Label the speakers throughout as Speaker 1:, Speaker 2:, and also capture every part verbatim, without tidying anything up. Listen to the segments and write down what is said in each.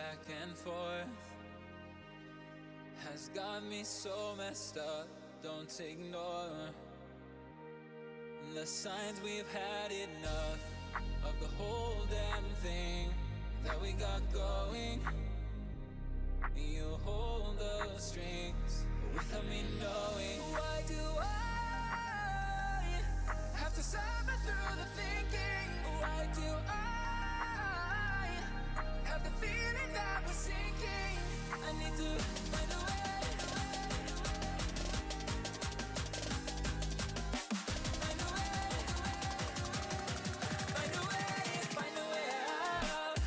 Speaker 1: back and forth has got me so messed up. Don't ignore the signs. We've had enough of the whole damn thing that we got going. You hold the strings without me knowing. Why do I have to suffer through the thinking? Why do I have the feeling that we're sinking? I need to find a way. Find a way. Find a way. Find a way out.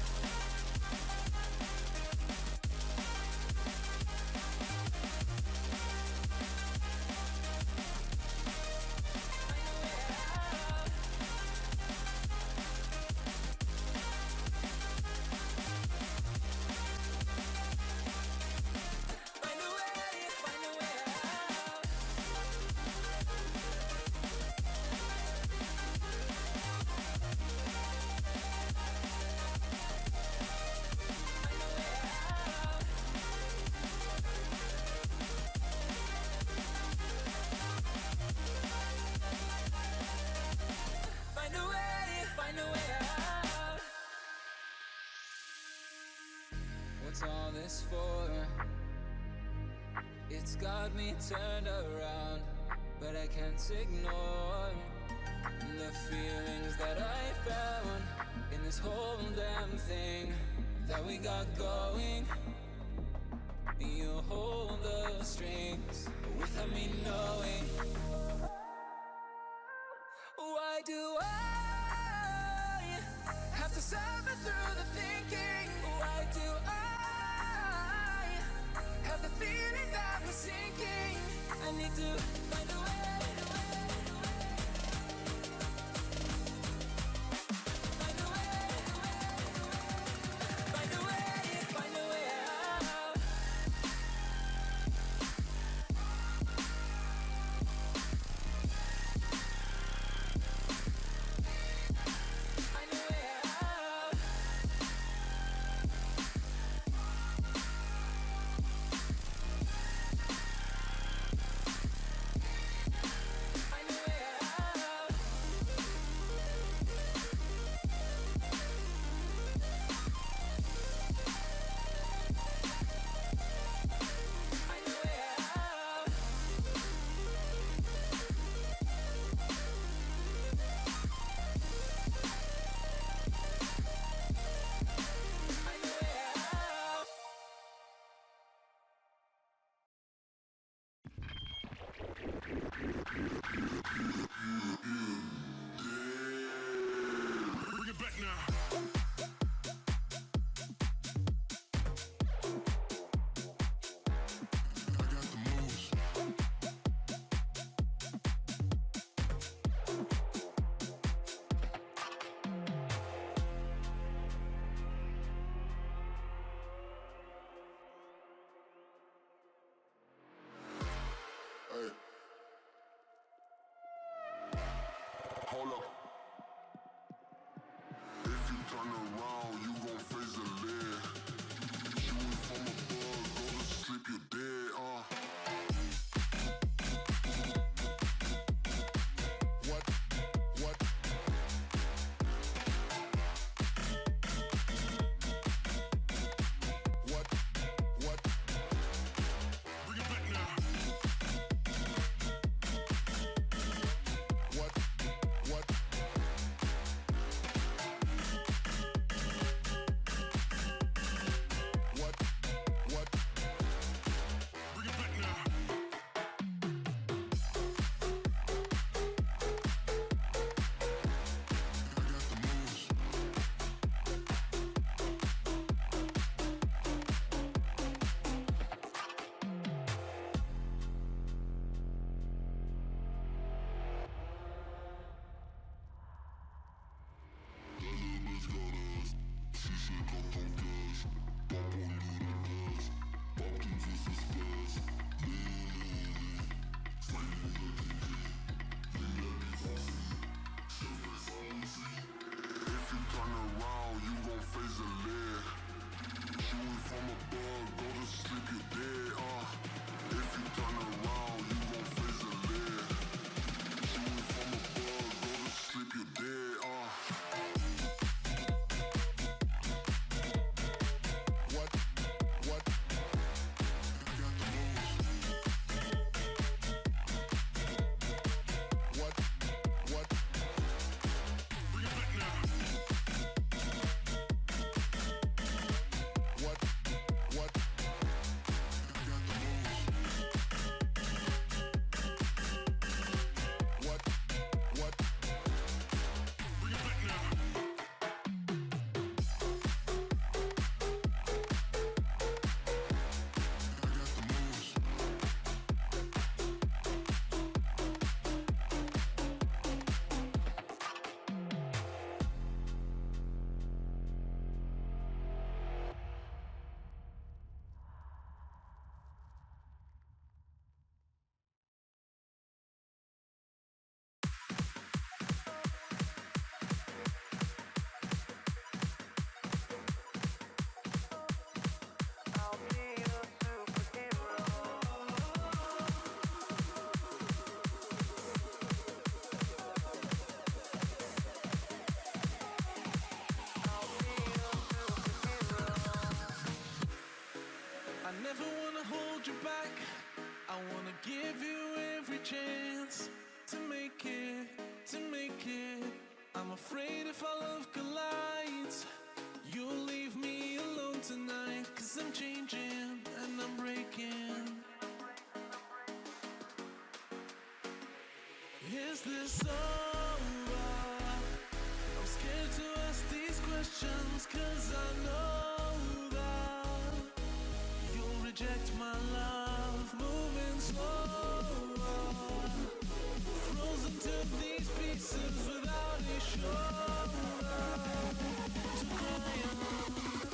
Speaker 1: What's all this for? It's got me turned around, but I can't ignore the feelings that I found in this whole damn thing that we got going. You hold the strings without me knowing. Why do I have to suffer through the thinking? Why do I have the feeling that we're sinking? I need to find a way. Find a way. Find a way. Find a way out. Find a way out.
Speaker 2: never wanna hold you back. I wanna give you every chance to make it, to make it. I'm afraid if our love collides, you'll leave me alone tonight. Cause I'm changing and I'm breaking. Is this over? I'm scared to ask these questions, cause I know that you'll reject my love. Moving slower, frozen to these pieces without a shoulder to cry on.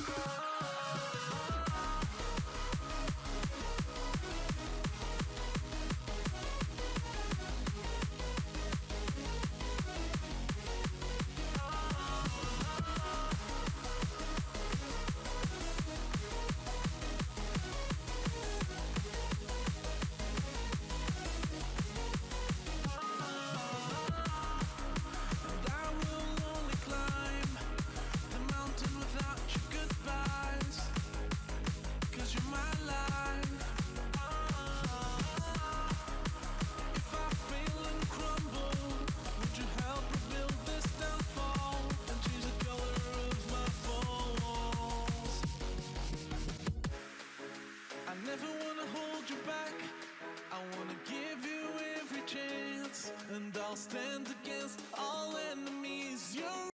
Speaker 2: Never wanna hold you back. I wanna give you every chance, and I'll stand against all enemies. You're